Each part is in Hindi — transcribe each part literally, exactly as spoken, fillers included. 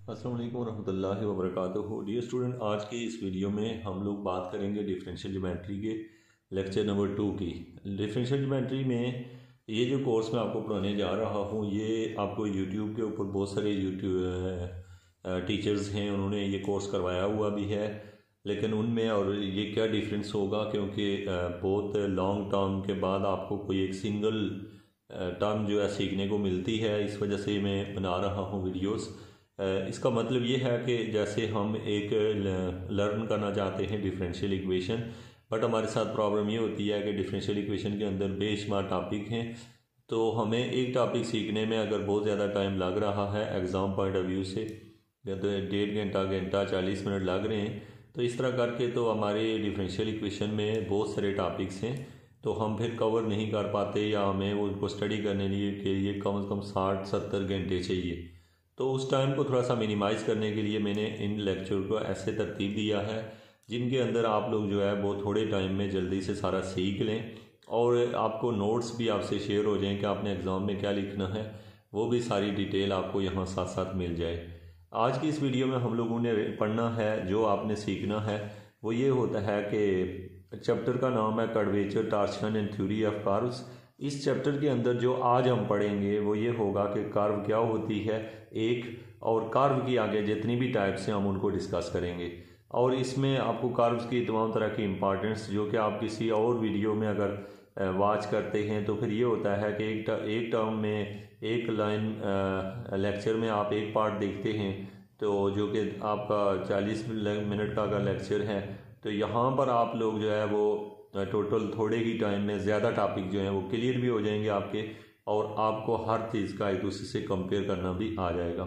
अस्सलाम वालेकुम रहमतुल्लाहि व बरकातुहू। डियर स्टूडेंट, आज की इस वीडियो में हम लोग बात करेंगे डिफरेंशियल ज्योमेट्री के लेक्चर नंबर टू की। डिफरेंशियल ज्योमेट्री में ये जो कोर्स मैं आपको पढ़ाने जा रहा हूँ, ये आपको यूट्यूब के ऊपर बहुत सारे यूट्यूब टीचर्स हैं, उन्होंने ये कोर्स करवाया हुआ भी है। लेकिन उनमें और ये क्या डिफरेंस होगा, क्योंकि बहुत लॉन्ग टर्म के बाद आपको कोई एक सिंगल टर्म जो है सीखने को मिलती है, इस वजह से मैं बना रहा हूँ वीडियोस। इसका मतलब ये है कि जैसे हम एक लर्न करना चाहते हैं डिफरेंशियल इक्वेशन, बट हमारे साथ प्रॉब्लम ये होती है कि डिफरेंशियल इक्वेशन के अंदर बेशुमार टॉपिक हैं, तो हमें एक टॉपिक सीखने में अगर बहुत ज़्यादा टाइम लग रहा है एग्ज़ाम पॉइंट ऑफ व्यू से, तो डेढ़ घंटा घंटा चालीस मिनट लग रहे हैं, तो इस तरह करके तो हमारे डिफरेंशियल इक्वेशन में बहुत सारे टॉपिक्स हैं, तो हम फिर कवर नहीं कर पाते, या हमें उनको स्टडी करने के लिए कम से कम साठ सत्तर घंटे चाहिए। तो उस टाइम को थोड़ा सा मिनिमाइज़ करने के लिए मैंने इन लेक्चर को ऐसे तरतीब दिया है जिनके अंदर आप लोग जो है वो थोड़े टाइम में जल्दी से सारा सीख लें, और आपको नोट्स भी आपसे शेयर हो जाएं कि आपने एग्ज़ाम में क्या लिखना है, वो भी सारी डिटेल आपको यहाँ साथ साथ मिल जाए। आज की इस वीडियो में हम लोगों ने पढ़ना है, जो आपने सीखना है वो ये होता है कि चैप्टर का नाम है curvature, torsion and theory of curves. इस चैप्टर के अंदर जो आज हम पढ़ेंगे वो ये होगा कि कर्व क्या होती है एक, और कर्व की आगे जितनी भी टाइप्स हैं हम उनको डिस्कस करेंगे। और इसमें आपको कर्व्स की तमाम तरह की इंपॉर्टेंस, जो कि आप किसी और वीडियो में अगर वॉच करते हैं तो फिर ये होता है कि एक एक टर्म में एक लाइन लेक्चर में आप एक पार्ट देखते हैं, तो जो कि आपका चालीस मिनट का अगर लेक्चर है, तो यहाँ पर आप लोग जो है वो टोटल थोड़े ही टाइम में ज़्यादा टॉपिक जो हैं वो क्लियर भी हो जाएंगे आपके, और आपको हर चीज़ का एक दूसरे से कंपेयर करना भी आ जाएगा।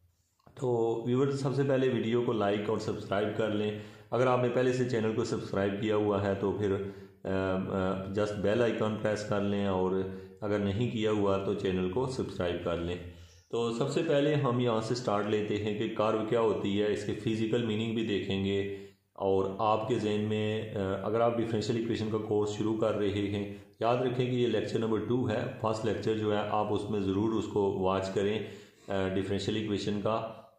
तो व्यूअर्स, सबसे पहले वीडियो को लाइक और सब्सक्राइब कर लें। अगर आपने पहले से चैनल को सब्सक्राइब किया हुआ है तो फिर जस्ट बेल आइकन प्रेस कर लें, और अगर नहीं किया हुआ तो चैनल को सब्सक्राइब कर लें। तो सबसे पहले हम यहाँ से स्टार्ट लेते हैं कि कर्व क्या होती है, इसके फिज़िकल मीनिंग भी देखेंगे, और आपके जहन में अगर आप डिफरेंशियल इक्वेशन का कोर्स शुरू कर रहे हैं, याद रखें कि ये लेक्चर नंबर टू है, फर्स्ट लेक्चर जो है आप उसमें ज़रूर उसको वॉच करें डिफरेंशियल इक्वेशन का,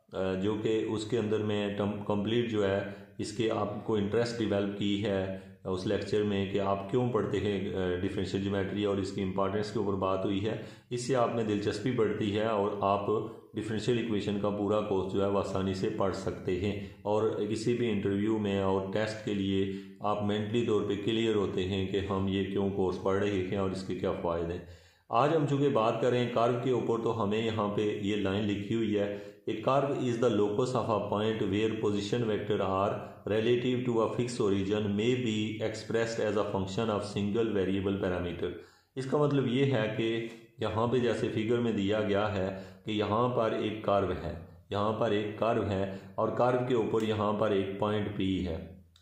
जो कि उसके अंदर में कंप्लीट जो है इसके आपको इंटरेस्ट डेवलप की है उस लेक्चर में कि आप क्यों पढ़ते हैं डिफरेंशियल ज्योमेट्री, और इसकी इंपॉर्टेंस के ऊपर बात हुई है। इससे आप में दिलचस्पी बढ़ती है और आप डिफरेंशियल इक्वेशन का पूरा कोर्स जो है वो आसानी से पढ़ सकते हैं, और किसी भी इंटरव्यू में और टेस्ट के लिए आप मेंटली तौर पे क्लियर होते हैं कि हम ये क्यों कोर्स पढ़ रहे हैं और इसके क्या फ़ायदे हैं। आज हम चूँकि बात करें कर्व के ऊपर, तो हमें यहाँ पे ये लाइन लिखी हुई है, a curve is the locus of a point where position vector R relative to a fixed origin may be expressed as a function of single variable parameter। इसका मतलब ये है कि यहाँ पे जैसे फिगर में दिया गया है कि यहाँ पर एक कर्व है, यहाँ पर एक कर्व है, और कर्व के ऊपर यहाँ पर एक पॉइंट P है।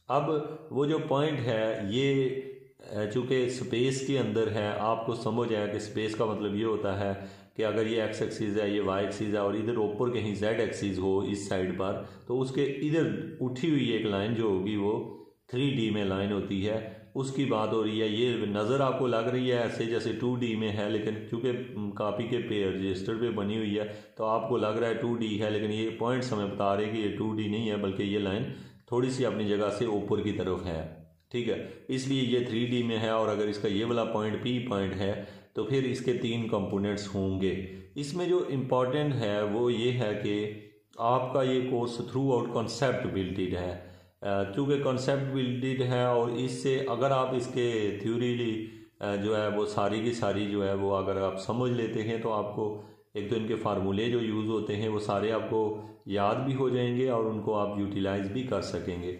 अब वो जो पॉइंट है ये चूँकि स्पेस के अंदर है, आपको समझ आया कि स्पेस का मतलब ये होता है कि अगर ये एक्स एक्सिस है, ये वाई एक्सिस है, और इधर ऊपर कहीं जेड एक्सिस हो इस साइड पर, तो उसके इधर उठी हुई एक लाइन जो होगी वो थ्री डी में लाइन होती है, उसकी बात हो रही है। ये नज़र आपको लग रही है ऐसे जैसे टू डी में है, लेकिन चूँकि कापी के पे रजिस्टर पे बनी हुई है तो आपको लग रहा है टू डी है, लेकिन ये पॉइंट्स हमें बता रहे हैं कि ये टू डी नहीं है, बल्कि ये लाइन थोड़ी सी अपनी जगह से ऊपर की तरफ है, ठीक है, इसलिए ये थ्री डी में है। और अगर इसका ये वाला पॉइंट पी पॉइंट है तो फिर इसके तीन कंपोनेंट्स होंगे। इसमें जो इम्पॉर्टेंट है वो ये है कि आपका ये course throughout concept builted है, क्योंकि कॉन्सेप्ट बिल्टेड है, और इससे अगर आप इसके थ्योरी जो है वो सारी की सारी जो है वो अगर आप समझ लेते हैं, तो आपको एक तो इनके फार्मूले जो यूज़ होते हैं वो सारे आपको याद भी हो जाएंगे, और उनको आप यूटिलाइज भी कर सकेंगे।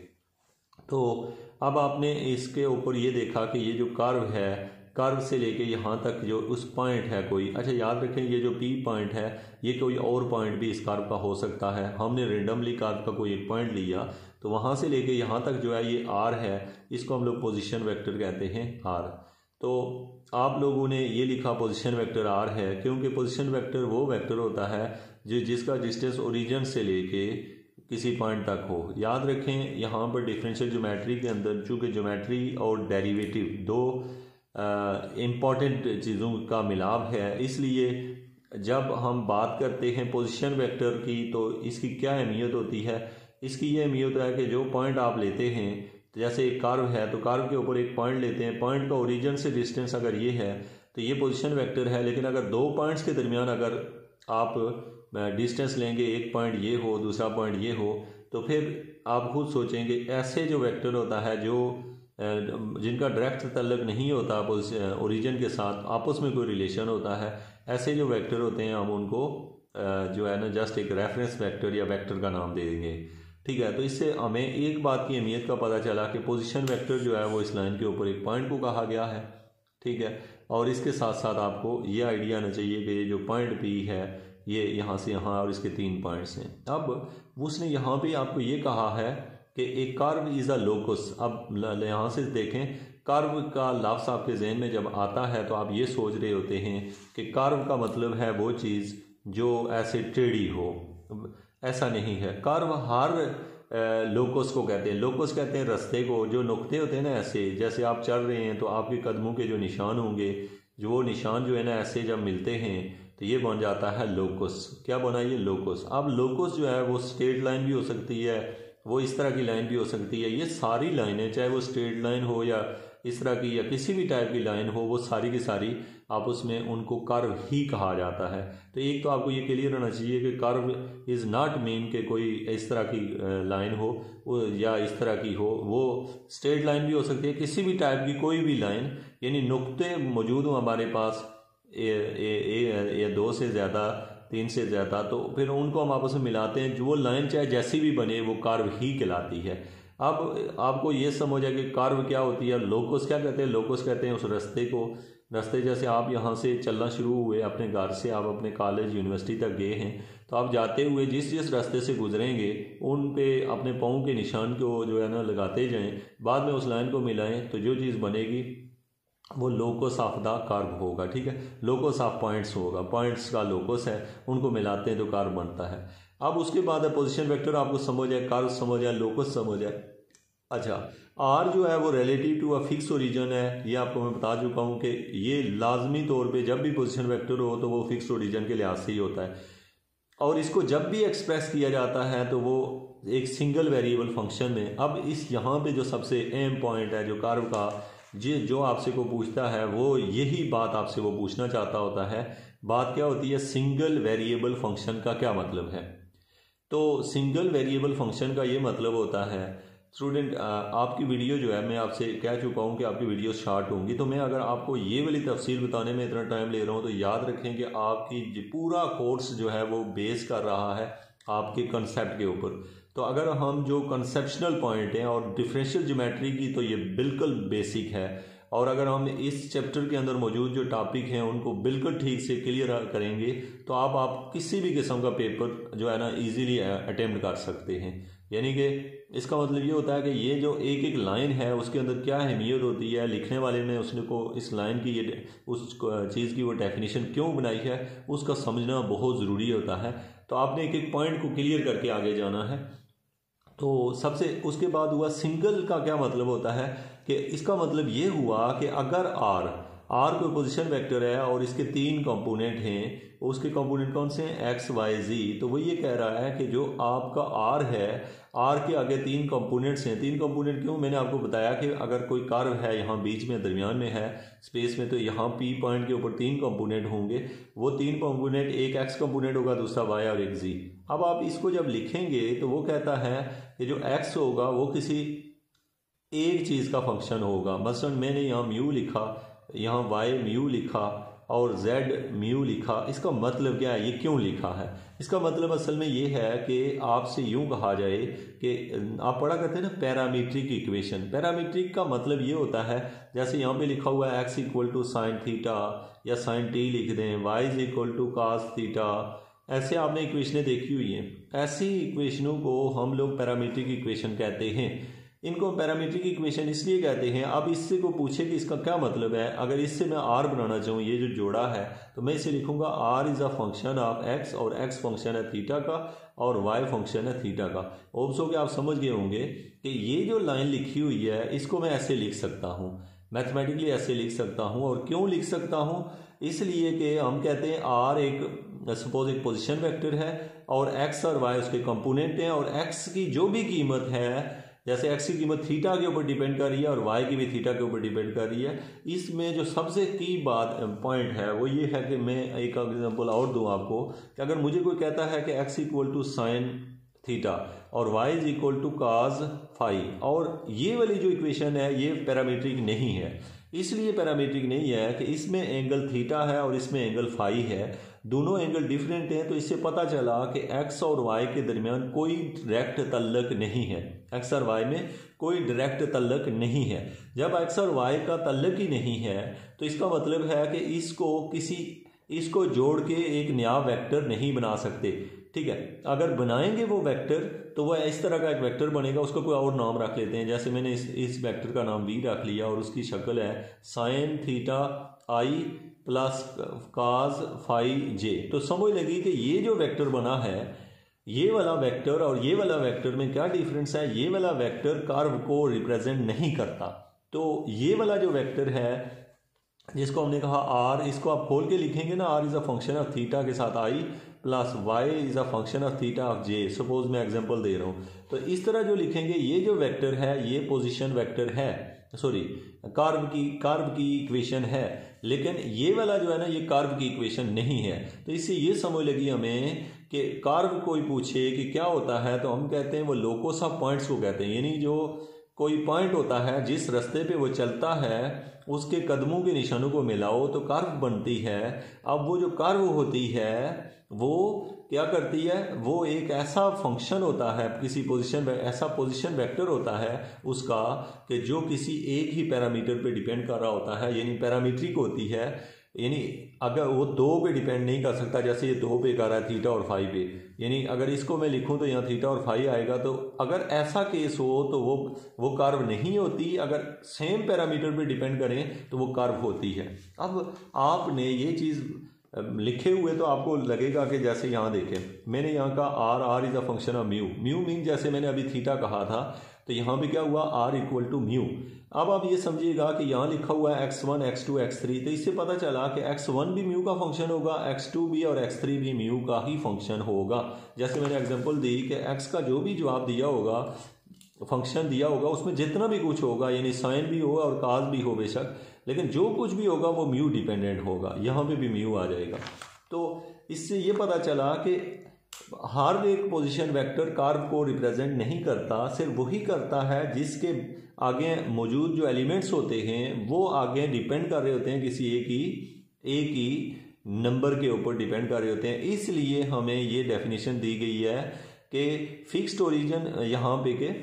तो अब आपने इसके ऊपर ये देखा कि ये जो कर्व है, कर्व से लेके यहाँ तक जो उस पॉइंट है कोई, अच्छा याद रखें ये जो पी पॉइंट है ये कोई और पॉइंट भी इस कर्व का हो सकता है। हमने रेंडमली कर्व का कोई एक पॉइंट लिया, तो वहाँ से लेके यहाँ तक जो है ये आर है, इसको हम लोग पोजीशन वेक्टर कहते हैं आर। तो आप लोगों ने ये लिखा पोजीशन वेक्टर आर है, क्योंकि पोजीशन वेक्टर वो वेक्टर होता है जो जिसका डिस्टेंस ओरिजिन से लेके किसी पॉइंट तक हो। याद रखें यहाँ पर डिफरेंशियल ज्योमेट्री के अंदर चूँकि ज्योमेट्री और डेरिवेटिव दो इम्पॉर्टेंट चीज़ों का मिलाप है, इसलिए जब हम बात करते हैं पोजीशन वेक्टर की तो इसकी क्या अहमियत होती है। इसकी ये अहमियत है कि जो पॉइंट आप लेते हैं, तो जैसे एक कर्व है तो कर्व के ऊपर एक पॉइंट लेते हैं, पॉइंट का ओरिजिन से डिस्टेंस अगर ये है तो ये पोजीशन वेक्टर है। लेकिन अगर दो पॉइंट्स के दरमियान अगर आप डिस्टेंस लेंगे, एक पॉइंट ये हो दूसरा पॉइंट ये हो, तो फिर आप खुद सोचेंगे ऐसे जो वेक्टर होता है जो जिनका डायरेक्ट तल्लुक नहीं होता ओरिजिन के साथ, आपस में कोई रिलेशन होता है, ऐसे जो वेक्टर होते हैं हम उनको जो है ना जस्ट एक रेफरेंस वेक्टर या वेक्टर का नाम दे देंगे। ठीक है, तो इससे हमें एक बात की अहमियत का पता चला कि पोजीशन वेक्टर जो है वो इस लाइन के ऊपर एक पॉइंट को कहा गया है। ठीक है, और इसके साथ साथ आपको ये आइडिया आना चाहिए कि ये जो पॉइंट पी है ये यहाँ से यहाँ और इसके तीन पॉइंट्स हैं। अब उसने यहाँ पे आपको ये कहा है कि एक कर्व इज़ अ लोकस। अब यहाँ से देखें, कर्व का लफ्ज़ आपके जहन में जब आता है तो आप ये सोच रहे होते हैं कि कर्व का मतलब है वो चीज़ जो ऐसे टेढ़ी हो। ऐसा नहीं है, कर्व हर लोकस को कहते हैं। लोकस कहते हैं रास्ते को, जो नुक्ते होते हैं ना ऐसे, जैसे आप चल रहे हैं तो आपके कदमों के जो निशान होंगे, जो वो निशान जो है ना ऐसे जब मिलते हैं तो ये बन जाता है लोकस। क्या बना ये लोकस। अब लोकस जो है वो स्ट्रेट लाइन भी हो सकती है, वो इस तरह की लाइन भी हो सकती है। ये सारी लाइनें, चाहे वो स्ट्रेट लाइन हो या इस तरह की या किसी भी टाइप की लाइन हो, वो सारी की सारी आपस में उनको कर्व ही कहा जाता है। तो एक तो आपको ये क्लियर होना चाहिए कि कर्व इज़ नॉट मीन कि कोई इस तरह की लाइन हो वो या इस तरह की हो, वो स्ट्रेट लाइन भी हो सकती है, किसी भी टाइप की कोई भी लाइन, यानी नुक्ते मौजूद हो हमारे पास ए, ए, ए, या दो से ज़्यादा, तीन से ज़्यादा, तो फिर उनको हम आपस में मिलाते हैं। जो वो लाइन चाहे जैसी भी बने वो कर्व ही कहलाती है। अब आपको ये समझ है कि कर्व क्या होती है, लोकस क्या कहते हैं। लोकस कहते हैं उस रास्ते को। रास्ते जैसे आप यहाँ से चलना शुरू हुए अपने घर से, आप अपने कॉलेज यूनिवर्सिटी तक गए हैं, तो आप जाते हुए जिस जिस रास्ते से गुजरेंगे उन पे अपने पाँव के निशान को जो है ना लगाते जाएं, बाद में उस लाइन को मिलाएं तो जो चीज़ बनेगी वो लोकस ऑफ द कर्व होगा। ठीक है, लोकस ऑफ पॉइंट्स होगा, पॉइंट्स का लोकस है, उनको मिलाते हैं तो कर्व बनता है। अब उसके बाद है पोजीशन वेक्टर, आपको समझ है, कर्व समझ है, लोकस समझ है। अच्छा, आर जो है वो relative to a fix origin है। ये आपको मैं बता चुका हूँ कि ये लाजमी तौर पे जब भी पोजीशन वेक्टर हो तो वो फिक्स ओरिजिन के लिहाज से ही होता है, और इसको जब भी एक्सप्रेस किया जाता है तो वो एक सिंगल वेरिएबल फंक्शन में। अब इस यहाँ पे जो सबसे अहम पॉइंट है जो कर्व का, जी जो आपसे को पूछता है वो यही बात आपसे वो पूछना चाहता होता है। बात क्या होती है, सिंगल वेरिएबल फंक्शन का क्या मतलब है। तो सिंगल वेरिएबल फंक्शन का ये मतलब होता है, स्टूडेंट आपकी वीडियो जो है, मैं आपसे कह चुका हूँ कि आपकी वीडियो शार्ट होंगी, तो मैं अगर आपको ये वाली तफसील बताने में इतना टाइम ले रहा हूँ तो याद रखें कि आपकी पूरा कोर्स जो है वो बेस कर रहा है आपके कंसेप्ट के ऊपर। तो अगर हम जो कंसेप्शनल पॉइंट हैं और डिफरेंशियल ज्योमेट्री की, तो ये बिल्कुल बेसिक है, और अगर हम इस चैप्टर के अंदर मौजूद जो टॉपिक हैं उनको बिल्कुल ठीक से क्लियर करेंगे तो आप आप किसी भी किस्म का पेपर जो है ना इजीली अटेम्प्ट कर सकते हैं। यानी कि इसका मतलब ये होता है कि ये जो एक एक लाइन है उसके अंदर क्या अहमियत होती है, लिखने वाले ने उसने को इस लाइन की ये उस चीज़ की वो डेफिनेशन क्यों बनाई है, उसका समझना बहुत ज़रूरी होता है। तो आपने एक एक पॉइंट को क्लियर करके आगे जाना है। तो सबसे उसके बाद हुआ सिंगल का क्या मतलब होता है, कि इसका मतलब ये हुआ कि अगर आर आर कोई पोजीशन वेक्टर है और इसके तीन कंपोनेंट हैं, उसके कंपोनेंट कौन से हैं, एक्स वाई जी, तो वो ये कह रहा है कि जो आपका आर है, आर के आगे तीन कंपोनेंट्स हैं। तीन कंपोनेंट क्यों, मैंने आपको बताया कि अगर कोई कर्व है यहाँ बीच में दरमियान में है स्पेस में, तो यहाँ पी पॉइंट के ऊपर तीन कंपोनेंट होंगे। वो तीन कंपोनेंट, एक एक्स कंपोनेंट होगा, दूसरा वाई और एक जी। अब आप इसको जब लिखेंगे तो वो कहता है कि जो एक्स होगा वो किसी एक चीज़ का फंक्शन होगा। मसलन मैंने यहाँ म्यू लिखा, यहाँ वाई म्यू लिखा और जेड म्यू लिखा। इसका मतलब क्या है, ये क्यों लिखा है, इसका मतलब असल में ये है कि आपसे यूं कहा जाए कि आप पढ़ा करते हैं ना पैरामीट्रिक इक्वेशन। पैरामीट्रिक का मतलब ये होता है, जैसे यहाँ पे लिखा हुआ है x equal to sine theta या साइन टी लिख दें, y is equal to cos theta, ऐसे आपने इक्वेशनें देखी हुई हैं। ऐसी इक्वेशनों को हम लोग पैरामीट्रिक इक्वेशन कहते हैं। इनको पैरामीट्रिक इक्वेशन इसलिए कहते हैं। अब इससे को पूछे कि इसका क्या मतलब है, अगर इससे मैं आर बनाना चाहूँ, ये जो जोड़ा है, तो मैं इसे लिखूंगा R is a function of x, और एक्स फंक्शन है थीटा का और वाई फंक्शन है थीटा का। होप्स हो कि आप समझ गए होंगे कि ये जो लाइन लिखी हुई है इसको मैं ऐसे लिख सकता हूँ। मैथमेटिकली ऐसे लिख सकता हूँ। और क्यों लिख सकता हूँ? इसलिए कि हम कहते हैं आर एक सपोज एक पोजीशन वेक्टर है और एक्स और वाई उसके कंपोनेंट हैं, और एक्स की जो भी कीमत है, जैसे एक्स की कीमत थीटा के ऊपर डिपेंड कर रही है और वाई की भी थीटा के ऊपर डिपेंड कर रही है। इसमें जो सबसे की बात पॉइंट है वो ये है कि मैं एक एग्जांपल और दूं आपको कि अगर मुझे कोई कहता है कि x equal to sine theta और y is equal to cos phi, और ये वाली जो इक्वेशन है ये पैरामीट्रिक नहीं है। इसलिए पैरामीट्रिक नहीं है कि इसमें एंगल थीटा है और इसमें एंगल फाई है, दोनों एंगल डिफरेंट हैं। तो इससे पता चला कि एक्स और वाई के दरमियान कोई डायरेक्ट तल्लक नहीं है, एक्स और वाई में कोई डायरेक्ट तल्लक नहीं है। जब एक्स और वाई का तल्लक ही नहीं है तो इसका मतलब है कि इसको किसी इसको जोड़ के एक नया वेक्टर नहीं बना सकते, ठीक है। अगर बनाएंगे वो वेक्टर तो वह इस तरह का एक वेक्टर बनेगा, उसको कोई और नाम रख लेते हैं। जैसे मैंने इस इस वेक्टर का नाम वी रख लिया और उसकी शक्ल है sine theta i plus cos phi j. तो समझ लगी कि ये जो वेक्टर बना है, ये वाला वेक्टर और ये वाला वेक्टर में क्या डिफरेंस है। ये वाला वेक्टर कर्व को रिप्रेजेंट नहीं करता। तो ये वाला जो वेक्टर है जिसको हमने कहा आर, इसको आप खोल के लिखेंगे ना, R is a function of theta के साथ i plus y is a function of theta of j. Suppose मैं एग्जांपल दे रहा हूँ, तो इस तरह जो लिखेंगे ये जो वेक्टर है ये पोजीशन वेक्टर है, सॉरी कर्व की कर्व की इक्वेशन है, लेकिन ये वाला जो है ना ये कर्व की इक्वेशन नहीं है। तो इससे ये समझ लगी हमें कि कर्व कोई पूछे कि क्या होता है तो हम कहते हैं वो लोकस ऑफ पॉइंट्स को कहते हैं, यानी जो कोई पॉइंट होता है जिस रास्ते पे वो चलता है उसके कदमों के निशानों को मिलाओ तो कर्व बनती है। अब वो जो कर्व होती है वो क्या करती है, वो एक ऐसा फंक्शन होता है किसी पोजीशन, ऐसा पोजीशन वेक्टर होता है उसका कि जो किसी एक ही पैरामीटर पे डिपेंड कर रहा होता है, यानी पैरामीट्रिक होती है। यानी अगर वो दो पे डिपेंड नहीं कर सकता, जैसे ये दो पे कर रहा है थीटा और फाई पे, यानी अगर इसको मैं लिखूं तो यहाँ थीटा और फाई आएगा। तो अगर ऐसा केस हो तो वो वो कर्व नहीं होती। अगर सेम पैरामीटर पे डिपेंड करें तो वो कर्व होती है। अब आपने ये चीज़ लिखे हुए तो आपको लगेगा कि जैसे यहाँ देखें मैंने यहाँ का R R is a function of mu, mu mean जैसे मैंने अभी थीटा कहा था तो यहाँ पे क्या हुआ आर इक्वल टू म्यू। अब आप ये समझिएगा कि यहाँ लिखा हुआ है x one x two x three, तो इससे पता चला कि एक्स वन भी म्यू का फंक्शन होगा, एक्स टू भी और एक्स थ्री भी म्यू का ही फंक्शन होगा। जैसे मैंने एग्जांपल दी कि एक्स का जो भी जवाब दिया होगा, फंक्शन दिया होगा, उसमें जितना भी कुछ होगा यानी साइन भी हो और काज भी हो बेशक, लेकिन जो कुछ भी होगा वो म्यू डिपेंडेंट होगा। यहाँ पे भी म्यू आ जाएगा। तो इससे ये पता चला कि हर एक पोजीशन वेक्टर कर्व को रिप्रेजेंट नहीं करता, सिर्फ वही करता है जिसके आगे मौजूद जो एलिमेंट्स होते हैं वो आगे डिपेंड कर रहे होते हैं किसी एक ही एक ही नंबर के ऊपर डिपेंड कर रहे होते हैं। इसलिए हमें ये डेफिनेशन दी गई है कि फिक्स्ड ओरिजिन यहाँ पे के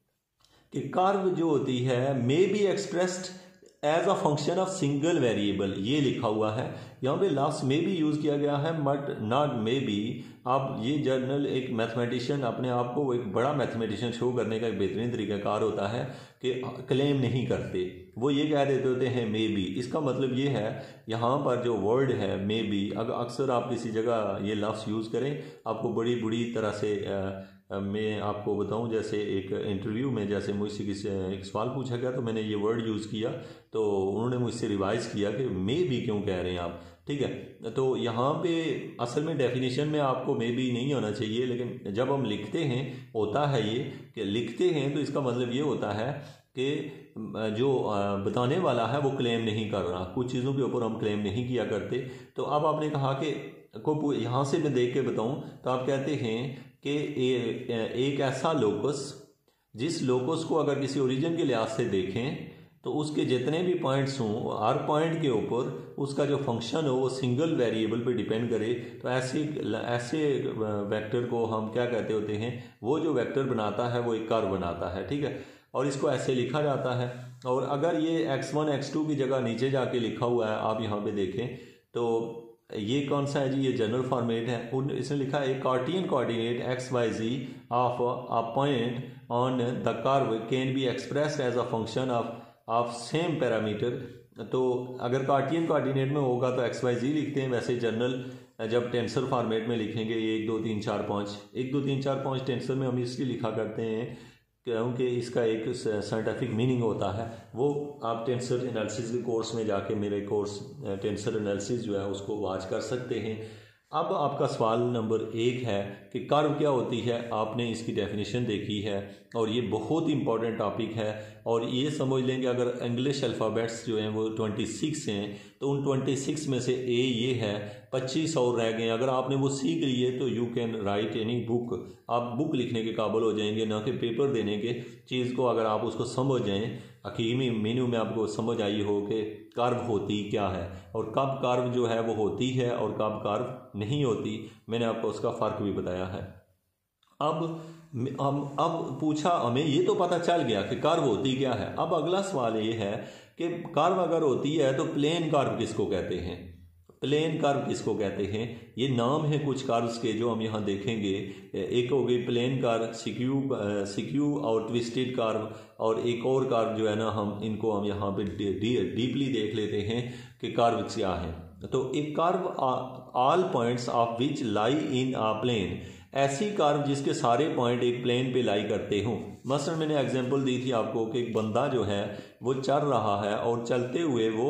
कि कर्व जो होती है may be expressed as a function of single variable, ये लिखा हुआ है यहाँ पे लास्ट में भी यूज़ किया गया है बट नॉट मे बी। आप ये जर्नल एक मैथमेटिशियन अपने आप को एक बड़ा मैथमेटिशियन शो करने का एक बेहतरीन तरीक़ाकार होता है कि क्लेम नहीं करते, वो ये कह देते होते हैं मे बी। इसका मतलब ये है यहाँ पर जो वर्ड है मे बी, अगर अक्सर आप किसी जगह ये लफ्ज़ यूज़ करें आपको बड़ी बुरी तरह से आ, मैं आपको बताऊं, जैसे एक इंटरव्यू में जैसे मुझसे किसी एक सवाल पूछा गया तो मैंने ये वर्ड यूज़ किया तो उन्होंने मुझसे रिवाइज़ किया कि मे बी क्यों कह रहे हैं आप, ठीक है। तो यहाँ पे असल में डेफिनेशन में आपको मे बी नहीं होना चाहिए, लेकिन जब हम लिखते हैं होता है ये कि लिखते हैं तो इसका मतलब ये होता है कि जो बताने वाला है वो क्लेम नहीं कर रहा, कुछ चीज़ों के ऊपर हम क्लेम नहीं किया करते। तो अब आपने कहा कि को यहाँ से मैं देख के बताऊँ तो आप कहते हैं कि एक ऐसा लोकस जिस लोकस को अगर किसी ओरिजिन के लिहाज से देखें तो उसके जितने भी पॉइंट्स हों हर पॉइंट के ऊपर उसका जो फंक्शन हो वो सिंगल वेरिएबल पे डिपेंड करे, तो ऐसे ऐसे वेक्टर को हम क्या कहते होते हैं, वो जो वेक्टर बनाता है वो एक कर्व बनाता है, ठीक है। और इसको ऐसे लिखा जाता है। और अगर ये एक्स वन एक्स टू की जगह नीचे जाके लिखा हुआ है, आप यहाँ पे देखें तो ये कौन सा है जी, ये जनरल फॉर्मेट है। उन इसने लिखा है Cartesian coordinate x y z of a point on the curve can be expressed as a function of of same parameter. तो अगर कार्टियन कोऑर्डिनेट में होगा तो एक्स वाई जी लिखते हैं, वैसे जनरल जब टेंसर फॉर्मेट में लिखेंगे एक दो तीन चार पाँच, एक दो तीन चार पाँच टेंसर में हम इसलिए लिखा करते हैं क्योंकि इसका एक साइंटिफिक मीनिंग होता है। वो आप टेंसर एनालिसिस के कोर्स में जाके मेरे कोर्स टेंसर एनालिसिस जो है उसको वॉच कर सकते हैं। अब आपका सवाल नंबर एक है कि कर्व क्या होती है। आपने इसकी डेफिनेशन देखी है और ये बहुत ही इंपॉर्टेंट टॉपिक है। और ये समझ लेंगे अगर इंग्लिश अल्फ़ाबेट्स जो हैं वो छब्बीस हैं तो उन छब्बीस में से ए ये है, पच्चीस और रह गए। अगर आपने वो सीख लिए तो you can write any book, आप बुक लिखने के काबिल हो जाएंगे, ना कि पेपर देने के। चीज़ को अगर आप उसको समझ जाएँ, हकीमी मीनू में आपको समझ आई हो कि कर्व होती क्या है और कब कर्व जो है वो होती है और कब कर्व नहीं होती, मैंने आपको उसका फ़र्क भी बताया है। अब हम अब पूछा हमें ये तो पता चल गया कि कर्व होती क्या है। अब अगला सवाल ये है कि कर्व अगर होती है तो प्लेन कर्व किसको कहते हैं। प्लेन कर्व किसको कहते हैं, ये नाम है कुछ कर्व्स के जो हम यहाँ देखेंगे। एक हो गई प्लेन कर्व, सिक्यू सिक्यू और ट्विस्टेड कर्व, और एक और कर्व जो है ना हम इनको हम यहाँ पे डीपली देख लेते हैं कि कर्व क्या है। तो एक curve all points of which lie in a plane, ऐसी कर्व जिसके सारे पॉइंट एक प्लेन पे लाई करते हों। मसलन मैंने एग्जांपल दी थी आपको कि एक बंदा जो है वो चल रहा है और चलते हुए वो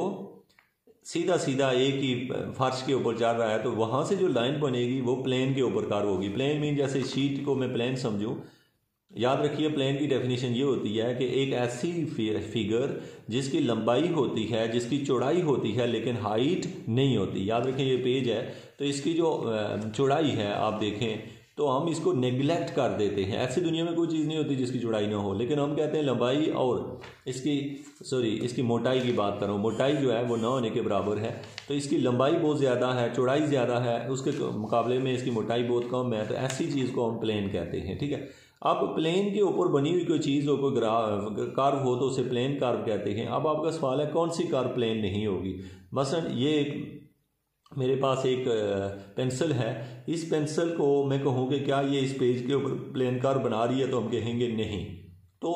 सीधा सीधा एक ही फर्श के ऊपर चल रहा है, तो वहाँ से जो लाइन बनेगी वो प्लेन के ऊपर कर्व होगी। प्लेन मीन जैसे शीट को मैं प्लेन समझूं, याद रखिए प्लेन की डेफिनेशन ये होती है कि एक ऐसी फिगर जिसकी लंबाई होती है, जिसकी चौड़ाई होती है लेकिन हाइट नहीं होती। याद रखें ये पेज है तो इसकी जो चौड़ाई है आप देखें तो हम इसको नेग्लेक्ट कर देते हैं। ऐसी दुनिया में कोई चीज़ नहीं होती जिसकी चौड़ाई ना हो, लेकिन हम कहते हैं लंबाई और इसकी सॉरी इसकी मोटाई की बात कर रहा हूँ, मोटाई जो है वो ना होने के बराबर है। तो इसकी लंबाई बहुत ज़्यादा है, चौड़ाई ज़्यादा है, उसके मुकाबले में इसकी मोटाई बहुत कम है, तो ऐसी चीज़ को हम प्लेन कहते हैं। ठीक है, अब प्लेन के ऊपर बनी हुई कोई चीज़ हो, कोई कर्व हो तो उसे प्लेन कर्व कहते हैं। अब आपका सवाल है कौन सी कर्व प्लेन नहीं होगी। मसलन ये एक मेरे पास एक पेंसिल है, इस पेंसिल को मैं कहूँ कि क्या ये इस पेज के ऊपर प्लेन कर्व बना रही है, तो हम कहेंगे नहीं। तो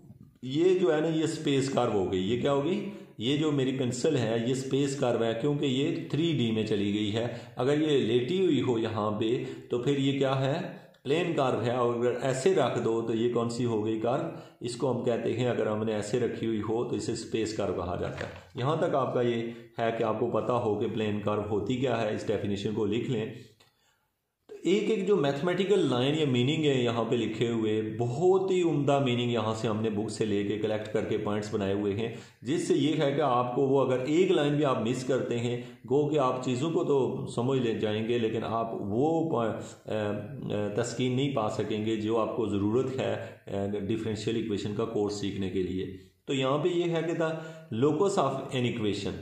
ये जो है ना ये स्पेस कर्व हो गई। ये क्या होगी, ये जो मेरी पेंसिल है ये स्पेस कर्व है क्योंकि ये थ्री डी में चली गई है। अगर ये लेटी हुई हो यहाँ पे तो फिर ये क्या है, प्लेन कर्व है। और अगर ऐसे रख दो तो ये कौन सी हो गई कर्व, इसको हम कहते हैं अगर हमने ऐसे रखी हुई हो तो इसे स्पेस कर्व कहा जाता है। यहाँ तक आपका ये है कि आपको पता हो कि प्लेन कर्व होती क्या है, इस डेफिनेशन को लिख लें। तो एक एक जो मैथमेटिकल लाइन या मीनिंग है यहाँ पे लिखे हुए, बहुत ही उम्दा मीनिंग यहाँ से हमने बुक से लेके कलेक्ट करके पॉइंट्स बनाए हुए हैं, जिससे ये है कि आपको वो अगर एक लाइन भी आप मिस करते हैं गो कि आप चीज़ों को तो समझ ले जाएंगे लेकिन आप वो तस्कीन नहीं पा सकेंगे जो आपको ज़रूरत है डिफरेंशियल इक्वेशन का कोर्स सीखने के लिए। तो यहाँ पे ये है कि the locus of an equation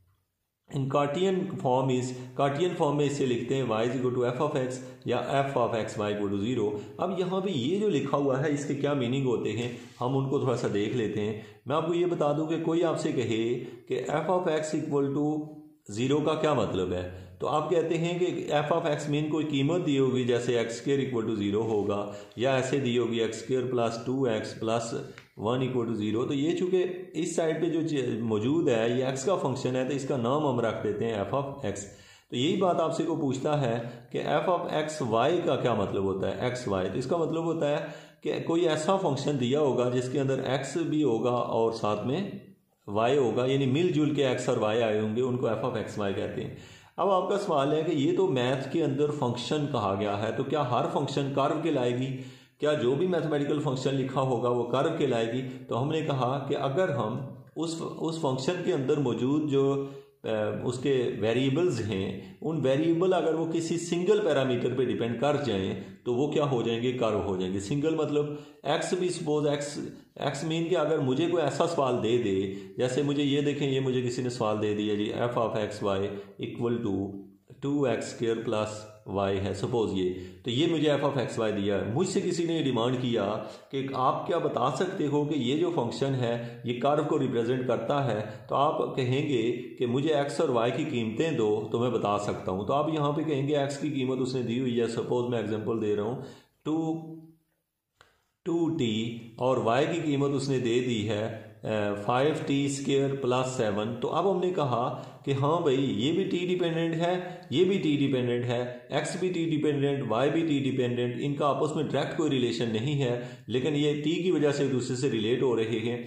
in Cartesian form is, Cartesian form में इसे लिखते हैं y is equal to f of x या f of x y equal to zero. अब यहाँ पे ये जो लिखा हुआ है इसके क्या मीनिंग होते हैं हम उनको थोड़ा सा देख लेते हैं। मैं आपको ये बता दूं कि कोई आपसे कहे कि f of x equal to zero का क्या मतलब है, तो आप कहते हैं कि f ऑफ एक्स मीन कोई कीमत दी होगी जैसे x square equal to zero होगा, या ऐसे दी होगी x square plus two x plus one equal to zero. तो ये चूँकि इस साइड पे जो मौजूद है ये एक्स का फंक्शन है तो इसका नाम हम रख देते हैं एफ ऑफ एक्स। तो यही बात आपसे को पूछता है कि एफ ऑफ एक्स वाई का क्या मतलब होता है, एक्स वाई। तो इसका मतलब होता है कि कोई ऐसा फंक्शन दिया होगा जिसके अंदर एक्स भी होगा और साथ में वाई होगा, यानी मिलजुल के एक्स और वाई आए होंगे, उनको एफ ऑफ एक्स वाई कहते हैं। अब आपका सवाल है कि ये तो मैथ के अंदर फंक्शन कहा गया है, तो क्या हर फंक्शन कर्व के लाएगी, क्या जो भी मैथमेटिकल फंक्शन लिखा होगा वो कर्व के लाएगी। तो हमने कहा कि अगर हम उस उस फंक्शन के अंदर मौजूद जो उसके वेरिएबल्स हैं उन वेरिएबल अगर वो किसी सिंगल पैरामीटर पे डिपेंड कर जाएं तो वो क्या हो जाएंगे, कर्व हो जाएंगे। सिंगल मतलब एक्स भी सपोज एक्स एक्स मीन कि अगर मुझे कोई ऐसा सवाल दे दे, जैसे मुझे ये देखें ये मुझे किसी ने सवाल दे दिया जी f of x y equal to two x square plus y है सपोज ये, तो ये मुझे एफ ऑफ एक्स वाई दिया है। मुझसे किसी ने डिमांड किया कि आप क्या बता सकते हो कि ये जो फंक्शन है ये कर्व को रिप्रेजेंट करता है, तो आप कहेंगे कि मुझे एक्स और वाई की कीमतें दो तो मैं बता सकता हूँ। तो आप यहाँ पे कहेंगे एक्स की कीमत उसने दी हुई है, सपोज मैं एग्जांपल दे रहा हूँ टू टू टी, और वाई की कीमत उसने दे दी है five t square plus seven. तो अब हमने कहा कि हाँ भाई ये भी टी डिपेंडेंट है, ये भी टी डिपेंडेंट है, एक्स भी टी डिपेंडेंट, वाई भी टी डिपेंडेंट, इनका आपस में डायरेक्ट कोई रिलेशन नहीं है, लेकिन ये टी की वजह से एक दूसरे से रिलेट हो रहे हैं।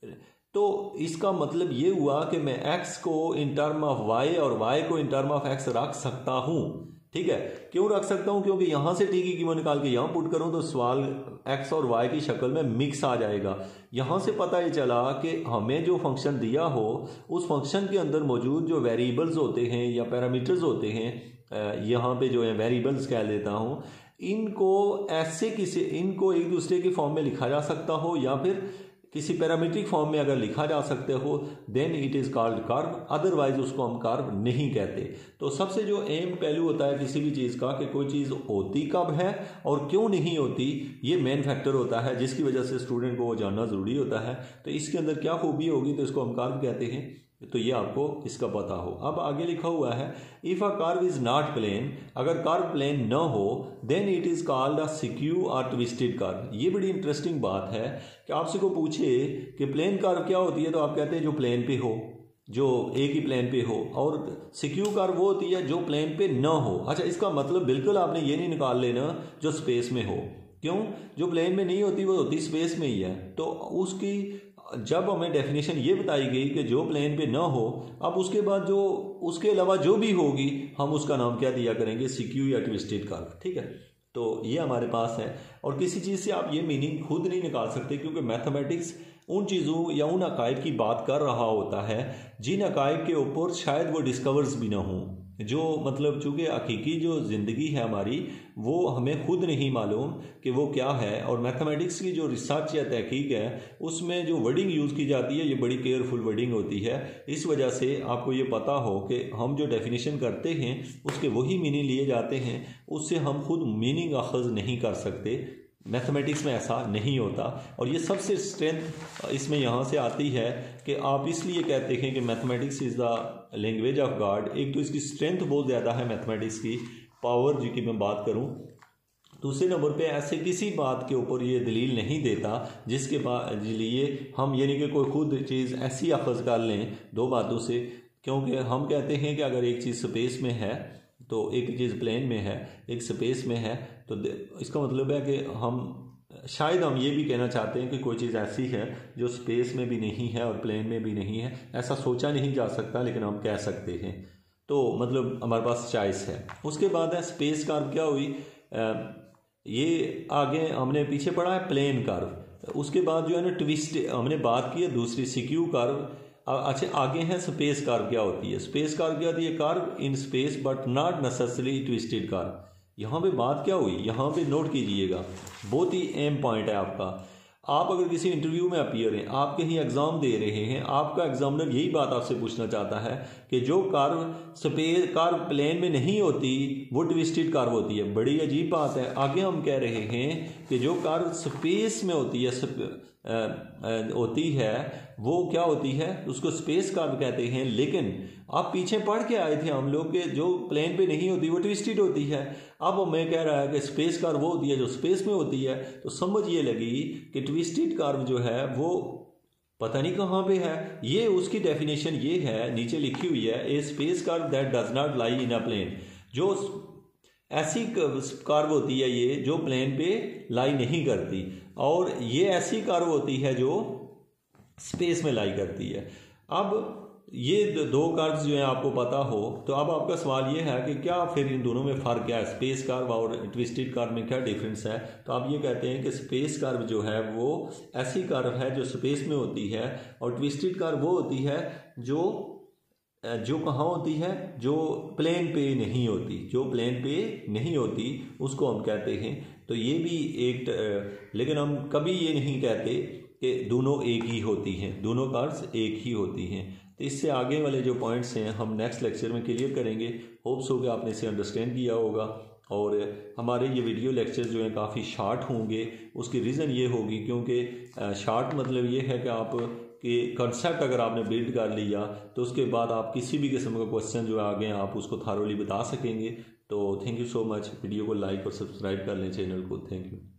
तो इसका मतलब ये हुआ कि मैं x को इन टर्म ऑफ y और y को इन टर्म ऑफ x रख सकता हूँ। ठीक है, क्यों रख सकता हूँ? क्योंकि यहाँ से t की कीमत निकाल के यहाँ पुट करूँ तो सवाल x और y की शक्ल में मिक्स आ जाएगा। यहाँ से पता ही चला कि हमें जो फंक्शन दिया हो उस फंक्शन के अंदर मौजूद जो वेरिएबल्स होते हैं या पैरामीटर्स होते हैं, यहाँ पे जो है वेरिएबल्स कह देता हूँ, इनको ऐसे किसी इनको एक दूसरे के फॉर्म में लिखा जा सकता हो या फिर किसी पैरामीट्रिक फॉर्म में अगर लिखा जा सकते हो, then it is called curve, otherwise उसको हम कर्व नहीं कहते। तो सबसे जो एम पहलू होता है किसी भी चीज़ का कि कोई चीज़ होती कब है और क्यों नहीं होती, ये मेन फैक्टर होता है जिसकी वजह से स्टूडेंट को वो जानना ज़रूरी होता है। तो इसके अंदर क्या खूबी होगी तो इसको हम कर्व कहते हैं। तो ये आपको इसका पता हो। अब आगे लिखा हुआ है if a curve is not plane, अगर कर्व प्लेन न हो then it is called a skew और ट्विस्टेड कर्व। ये बड़ी इंटरेस्टिंग बात है कि आपसे को पूछे कि प्लेन कर्व क्या होती है तो आप कहते हैं जो प्लेन पे हो, जो एक ही प्लेन पे हो, और सिक्यू कर्व वो होती है जो प्लेन पे न हो। अच्छा, इसका मतलब बिल्कुल आपने ये नहीं निकाल लेना जो स्पेस में हो, क्यों? जो प्लेन में नहीं होती वो होती स्पेस में ही है। तो उसकी जब हमें डेफिनेशन ये बताई गई कि जो प्लेन पे ना हो, अब उसके बाद जो उसके अलावा जो भी होगी हम उसका नाम क्या दिया करेंगे? सिक्यू या ट्विस्टेड कर्व। ठीक है, तो ये हमारे पास है। और किसी चीज़ से आप ये मीनिंग खुद नहीं निकाल सकते क्योंकि मैथमेटिक्स उन चीज़ों या उन अकायद की बात कर रहा होता है जिन अकायद के ऊपर शायद वो डिस्कवर्स भी ना हों, जो मतलब चूँकि हकीकी जो ज़िंदगी है हमारी वो हमें खुद नहीं मालूम कि वो क्या है। और मैथमेटिक्स की जो रिसर्च या तहकीक है उसमें जो वर्डिंग यूज़ की जाती है ये बड़ी केयरफुल वर्डिंग होती है। इस वजह से आपको ये पता हो कि हम जो डेफिनेशन करते हैं उसके वही मीनिंग लिए जाते हैं, उससे हम खुद मीनिंग अखज़ नहीं कर सकते। मैथमेटिक्स में ऐसा नहीं होता। और ये सबसे स्ट्रेंथ इसमें यहाँ से आती है कि आप इसलिए कहते हैं कि mathematics is the language of God. एक तो इसकी स्ट्रेंथ बहुत ज़्यादा है मैथमेटिक्स की, पावर जी की मैं बात करूँ। दूसरे नंबर पे ऐसे किसी बात के ऊपर ये दलील नहीं देता जिसके लिए हम यानी कि कोई खुद चीज़ ऐसी अखज़ कर लें दो बातों से, क्योंकि हम कहते हैं कि अगर एक चीज़ स्पेस में है तो एक चीज़ प्लेन में है, एक स्पेस में है, तो इसका मतलब है कि हम शायद हम ये भी कहना चाहते हैं कि कोई चीज़ ऐसी है जो स्पेस में भी नहीं है और प्लेन में भी नहीं है। ऐसा सोचा नहीं जा सकता लेकिन हम कह सकते हैं। तो मतलब हमारे पास चॉइस है। उसके बाद है स्पेस कर्व। क्या हुई? आ, ये आगे हमने पीछे पढ़ा है प्लेन कर्व। उसके बाद जो है ना ट्विस्ट हमने बात की है दूसरी सिक्यू कर्व। अच्छा, आगे है स्पेस कर्व। क्या होती है स्पेस कर्व? क्या होती है? Curve in space but not necessary twisted curve. यहाँ पे बात क्या हुई? यहाँ पे नोट कीजिएगा, बहुत ही अहम पॉइंट है आपका। आप अगर किसी इंटरव्यू में अपीयर हैं, आप कहीं एग्जाम दे रहे हैं, आपका एग्जामिनर यही बात आपसे पूछना चाहता है कि जो कर्व स्पेस कर्व प्लेन में नहीं होती वो ट्विस्टेड कर्व होती है। बड़ी अजीब बात है। आगे हम कह रहे हैं कि जो कर्व स्पेस में होती है आ, आ, होती है वो क्या होती है? उसको स्पेस कर्व कहते हैं। लेकिन आप पीछे पढ़ के आए थे हम लोग के जो प्लेन पे नहीं होती वो ट्विस्टेड होती है। अब मैं कह रहा है कि स्पेस कर्व वो होती है जो स्पेस में होती है। तो समझ ये लगी कि ट्विस्टेड कर्व जो है वो पता नहीं कहाँ पे है। ये उसकी डेफिनेशन ये है, नीचे लिखी हुई है, a space curve that does not lie in a plane. जो ऐसी कर्व होती है ये जो प्लेन पे लाई नहीं करती, और ये ऐसी कर्व होती है जो स्पेस में लाई करती है। अब ये दो कर्व्स जो है आपको पता हो तो अब आपका सवाल ये है कि क्या फिर इन दोनों में फ़र्क क्या है? स्पेस कर्व और ट्विस्टेड कर्व में क्या डिफरेंस है? तो आप ये कहते हैं कि स्पेस कर्व जो है वो ऐसी कर्व है जो स्पेस में होती है, और ट्विस्टेड कर्व वो होती है जो जो कहाँ होती है? जो प्लेन पे नहीं होती। जो प्लेन पे नहीं होती उसको हम कहते हैं। तो ये भी एक, लेकिन हम कभी ये नहीं कहते कि दोनों एक ही होती हैं, दोनों कर्व्स एक ही होती हैं। तो इससे आगे वाले जो पॉइंट्स हैं हम नेक्स्ट लेक्चर में क्लियर करेंगे। होप्स हो कि आपने इसे अंडरस्टैंड किया होगा। और हमारे ये वीडियो लेक्चर्स जो हैं काफ़ी शार्ट होंगे। उसकी रीज़न ये होगी क्योंकि शार्ट मतलब ये है कि आप कि कंसेप्ट अगर आपने बिल्ड कर लिया तो उसके बाद आप किसी भी किस्म का क्वेश्चन जो आगे आप उसको थारोली बता सकेंगे। तो thank you so much. Video को लाइक और सब्सक्राइब कर लें चैनल को। Thank you.